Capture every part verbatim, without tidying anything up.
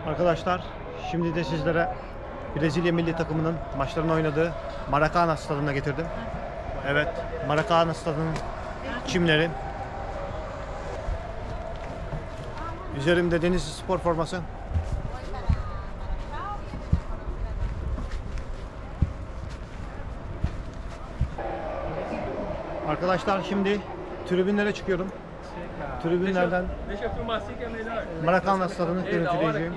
Arkadaşlar, şimdi de sizlere Brezilya milli takımının maçlarını oynadığı Maracana stadına getirdim. Evet, Maracana stadının çimleri. Üzerimde Denizli Spor forması. Arkadaşlar, şimdi tribünlere çıkıyorum. Tribünlerden Maracana stadını görüntüleyeceğim.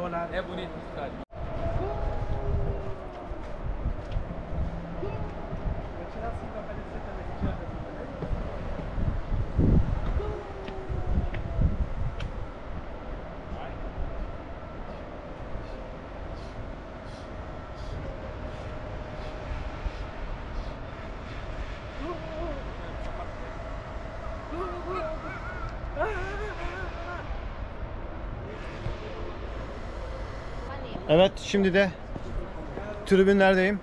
Evet, şimdi de tribünlerdeyim.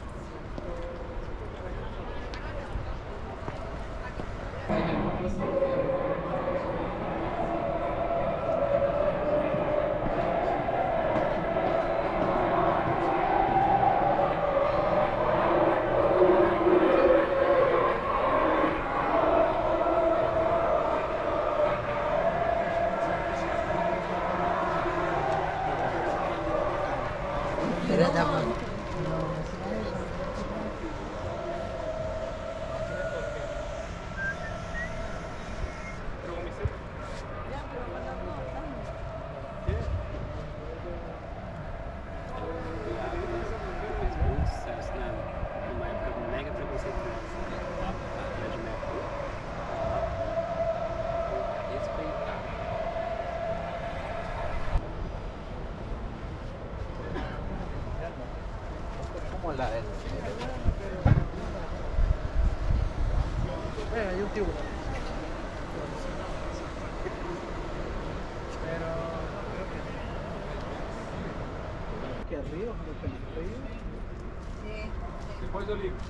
Eh, hay un tiburón. Pero creo que que arriba, creo que el río. Sí. Depois eu ligo.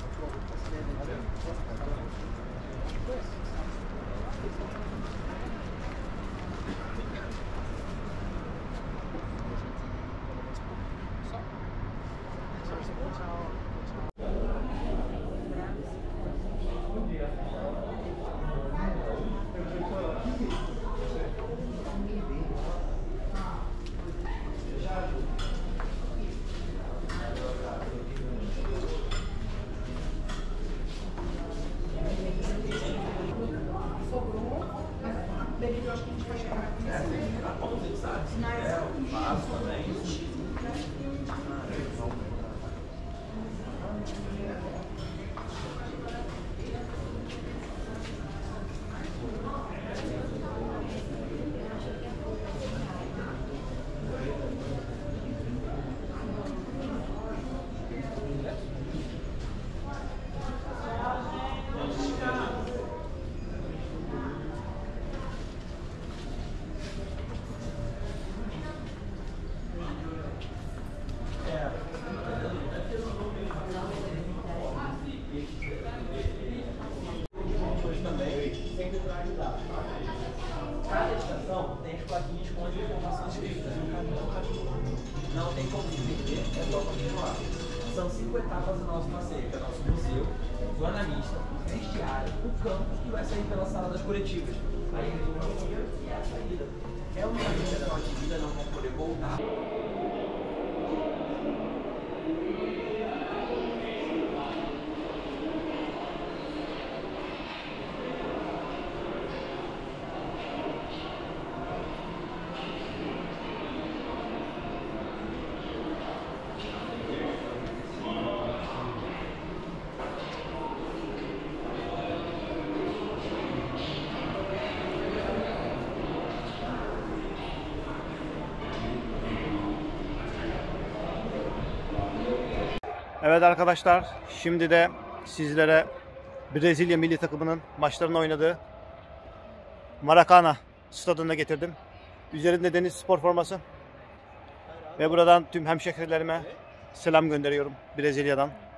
Cada estação tem as plaquinhas com as informações escritas no caminho do cachorro. Não tem como se perder, é só continuar. São cinco etapas do nosso passeio, que é o nosso museu, zona mista, vestiário, o campus que vai sair pela sala das coletivas. Aí eles vão no banheiro e é a saída. É uma saída da nossa vida, não vão poder voltar. Evet arkadaşlar, şimdi de sizlere Brezilya milli takımının maçlarını oynadığı Maracana stadına getirdim. Üzerinde Denizli Spor forması. Ve buradan tüm hemşehrilerime selam gönderiyorum Brezilya'dan.